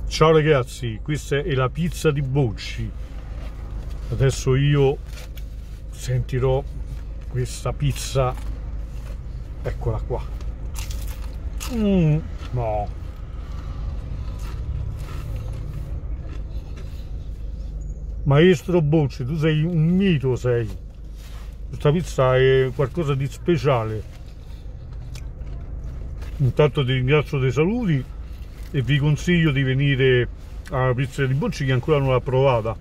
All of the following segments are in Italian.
Ciao ragazzi, questa è la pizza di Bocci. Adesso io sentirò questa pizza, eccola qua. No, maestro Bocci, tu sei un mito, sei. Questa pizza è qualcosa di speciale. Intanto ti ringrazio dei saluti e vi consiglio di venire alla pizza di Bocci, che ancora non l'ha provata.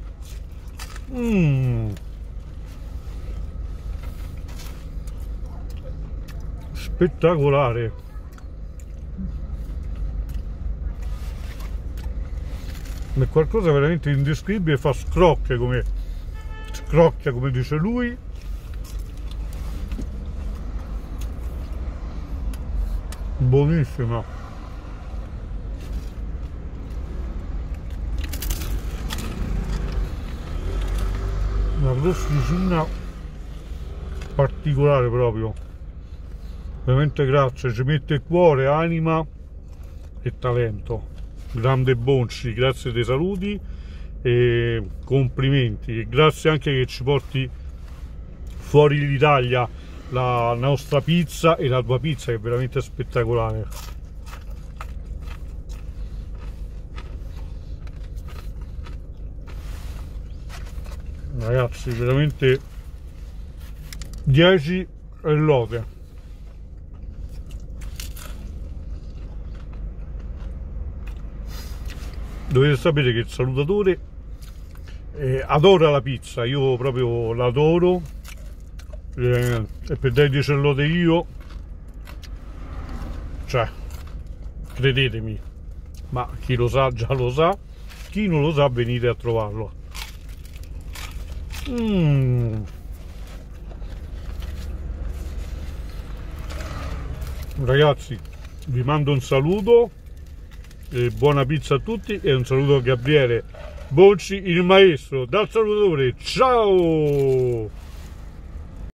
Spettacolare. È qualcosa veramente indescrivibile, fa scrocchia come dice lui. Buonissima. Una crosticina particolare proprio, veramente grazie, ci mette cuore, anima e talento. Grande Bocci, grazie dei saluti e complimenti, e grazie anche che ci porti fuori l'Italia la nostra pizza e la tua pizza, che è veramente spettacolare. Ragazzi, veramente 10 e lode. Dovete sapere che il salutatore adora la pizza, io proprio l'adoro, e per dare 10 e lode io, cioè, credetemi, ma chi lo sa già lo sa, chi non lo sa venite a trovarlo. Ragazzi, vi mando un saluto e buona pizza a tutti, e un saluto a Gabriele Bocci, il maestro, dal salutatore. Ciao!